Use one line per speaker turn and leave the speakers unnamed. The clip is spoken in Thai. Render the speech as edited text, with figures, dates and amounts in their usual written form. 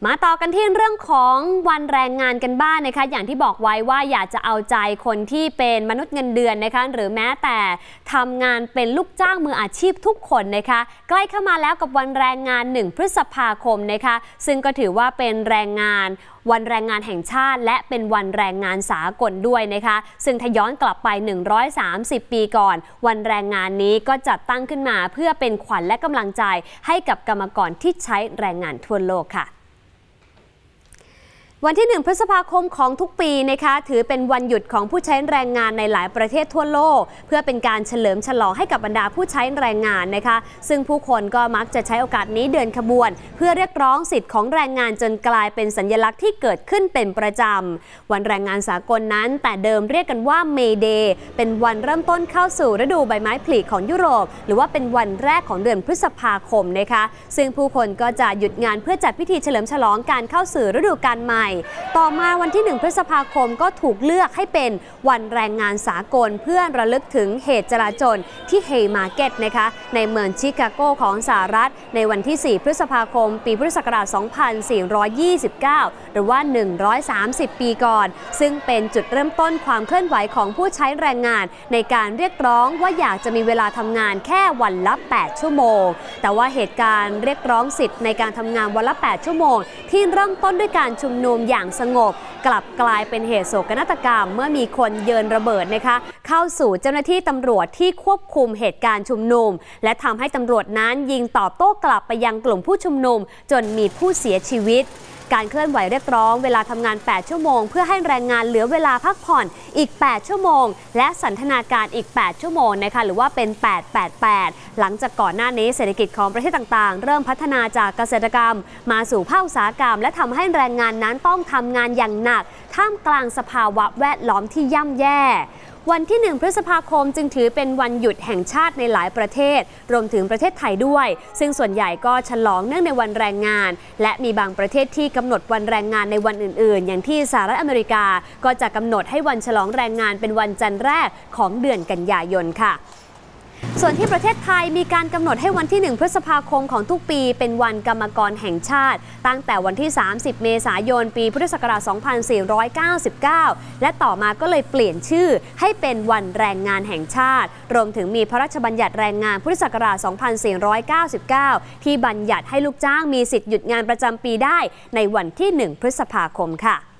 มาต่อกันที่เรื่องของวันแรงงานกันบ้างนะคะอย่างที่บอกไว้ว่าอยากจะเอาใจคนที่เป็นมนุษย์เงินเดือนนะคะหรือแม้แต่ทำงานเป็นลูกจ้างมืออาชีพทุกคนนะคะใกล้เข้ามาแล้วกับวันแรงงาน1 พฤษภาคมนะคะซึ่งก็ถือว่าเป็นวันแรงงานแห่งชาติและเป็นวันแรงงานสากลด้วยนะคะซึ่งถ้าย้อนกลับไป130 ปีก่อนวันแรงงานนี้ก็จัดตั้งขึ้นมาเพื่อเป็นขวัญและกำลังใจให้กับกรรมกรที่ใช้แรงงานทั่วโลกค่ะวันที่1 พฤษภาคมของทุกปีนะคะถือเป็นวันหยุดของผู้ใช้แรงงานในหลายประเทศทั่วโลกเพื่อเป็นการเฉลิมฉลองให้กับบรรดาผู้ใช้แรงงานนะคะซึ่งผู้คนก็มักจะใช้โอกาสนี้เดินขบวนเพื่อเรียกร้องสิทธิ์ของแรงงานจนกลายเป็นสัญลักษณ์ที่เกิดขึ้นเป็นประจำวันแรงงานสากลนั้นแต่เดิมเรียกกันว่าเมย์เดย์เป็นวันเริ่มต้นเข้าสู่ฤดูใบไม้ผลิของยุโรปหรือว่าเป็นวันแรกของเดือนพฤษภาคมนะคะซึ่งผู้คนก็จะหยุดงานเพื่อจัดพิธีเฉลิมฉลองการเข้าสู่ฤดูกาลใหม่ต่อมาวันที่1 พฤษภาคมก็ถูกเลือกให้เป็นวันแรงงานสากลเพื่อระลึกถึงเหตุจลาจลที่เฮย์มาร์เก็ตนะคะในเมืองชิคาโกของสหรัฐในวันที่4 พฤษภาคมปีพุทธศักราช 2429 หรือว่า130 ปีก่อนซึ่งเป็นจุดเริ่มต้นความเคลื่อนไหวของผู้ใช้แรงงานในการเรียกร้องว่าอยากจะมีเวลาทำงานแค่วันละ8 ชั่วโมงแต่ว่าเหตุการณ์เรียกร้องสิทธิ์ในการทำงานวันละ8 ชั่วโมงที่เริ่มต้นด้วยการชุมนุมอย่างสงบกลับกลายเป็นเหตุโศกนาฏกรรมเมื่อมีคนโยนระเบิดนะคะเข้าสู่เจ้าหน้าที่ตำรวจที่ควบคุมเหตุการณ์ชุมนุมและทำให้ตำรวจนั้นยิงตอบโต้กลับไปยังกลุ่มผู้ชุมนุมจนมีผู้เสียชีวิตการเคลื่อนไหวเรียกร้องเวลาทำงาน8 ชั่วโมงเพื่อให้แรงงานเหลือเวลาพักผ่อนอีก8 ชั่วโมงและสันทนาการอีก8 ชั่วโมงนะคะหรือว่าเป็น888หลังจากก่อนหน้านี้เศรษฐกิจของประเทศต่างๆเริ่มพัฒนาจากเกษตรกรรมมาสู่ภาคอุตสาหกรรมและทำให้แรงงานนั้นต้องทำงานอย่างหนักท่ามกลางสภาวะแวดล้อมที่ย่ำแย่วันที่1 พฤษภาคมจึงถือเป็นวันหยุดแห่งชาติในหลายประเทศรวมถึงประเทศไทยด้วยซึ่งส่วนใหญ่ก็ฉลองเนื่องในวันแรงงานและมีบางประเทศที่กำหนดวันแรงงานในวันอื่นๆอย่างที่สหรัฐอเมริกาก็จะกำหนดให้วันฉลองแรงงานเป็นวันจันทร์แรกของเดือนกันยายนค่ะส่วนที่ประเทศไทยมีการกำหนดให้วันที่1 พฤษภาคมของทุกปีเป็นวันกรรมกรแห่งชาติตั้งแต่วันที่30 เมษายนปีพุทธศักราช 2499 และต่อมาก็เลยเปลี่ยนชื่อให้เป็นวันแรงงานแห่งชาติรวมถึงมีพระราชบัญญัติแรงงานพุทธศักราช 2499 ที่บัญญัติให้ลูกจ้างมีสิทธิ์หยุดงานประจำปีได้ในวันที่1 พฤษภาคมค่ะ